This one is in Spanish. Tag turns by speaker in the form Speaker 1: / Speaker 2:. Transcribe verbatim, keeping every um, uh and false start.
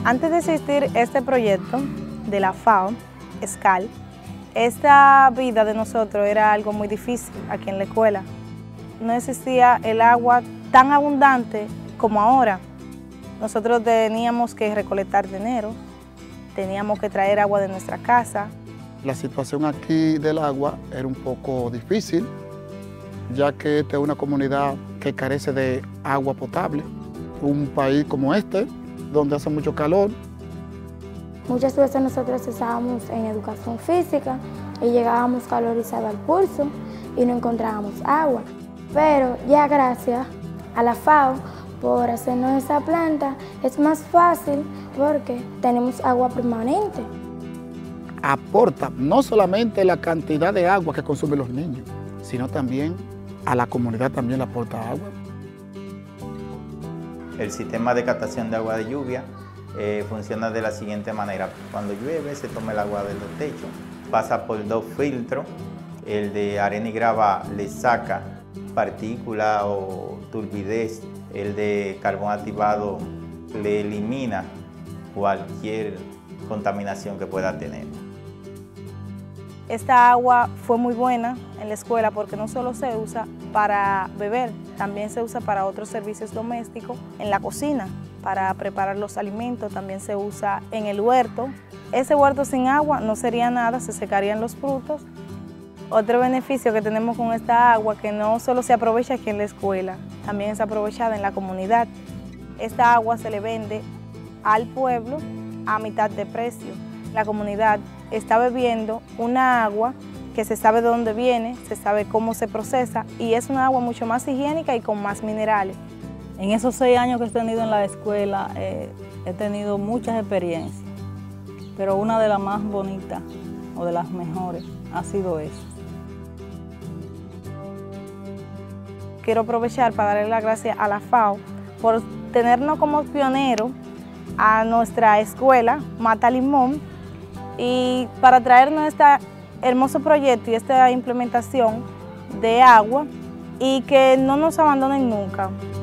Speaker 1: Antes de existir este proyecto de la FAO, ESCAL, esta vida de nosotros era algo muy difícil aquí en la escuela. No existía el agua tan abundante como ahora. Nosotros teníamos que recolectar dinero, teníamos que traer agua de nuestra casa.
Speaker 2: La situación aquí del agua era un poco difícil, ya que esta es una comunidad que carece de agua potable. Un país como este, donde hace mucho calor.
Speaker 3: Muchas veces nosotros estábamos en educación física y llegábamos calorizados al pulso y no encontrábamos agua. Pero ya gracias a la FAO por hacernos esa planta es más fácil porque tenemos agua permanente.
Speaker 2: Aporta no solamente la cantidad de agua que consumen los niños, sino también a la comunidad también le aporta agua.
Speaker 4: El sistema de captación de agua de lluvia eh, funciona de la siguiente manera. Cuando llueve se toma el agua de los techos, pasa por dos filtros, el de arena y grava le saca partículas o turbidez, el de carbón activado le elimina cualquier contaminación que pueda tener.
Speaker 1: Esta agua fue muy buena en la escuela porque no solo se usa para beber, también se usa para otros servicios domésticos, en la cocina, para preparar los alimentos, también se usa en el huerto. Ese huerto sin agua no sería nada, se secarían los frutos. Otro beneficio que tenemos con esta agua, que no solo se aprovecha aquí en la escuela, también es aprovechada en la comunidad. Esta agua se le vende al pueblo a mitad de precio. La comunidad está bebiendo una agua que se sabe de dónde viene, se sabe cómo se procesa y es una agua mucho más higiénica y con más minerales.
Speaker 5: En esos seis años que he tenido en la escuela eh, he tenido muchas experiencias, pero una de las más bonitas o de las mejores ha sido esa.
Speaker 1: Quiero aprovechar para darle las gracias a la FAO por tenernos como pioneros a nuestra escuela, Mata Limón, y para traernos este hermoso proyecto y esta implementación de agua y que no nos abandonen nunca.